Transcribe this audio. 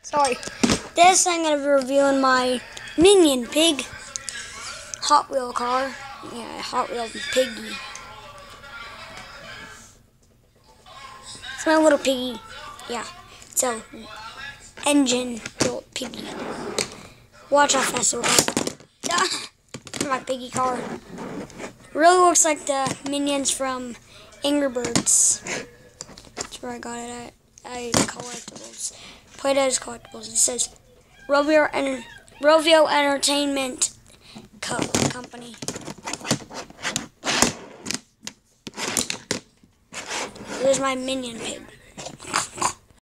Sorry. This I'm going to be reviewing my Minion Pig Hot Wheel car. Yeah, Hot Wheel Piggy. It's my little piggy. Yeah, it's a engine built piggy. Watch how fast it will go. My piggy car. Really looks like the minions from Angry Birds. That's where I got it at. Collectibles. Playdaycollectibles. It says Rovio Entertainment Company. Here's my Minion Pig.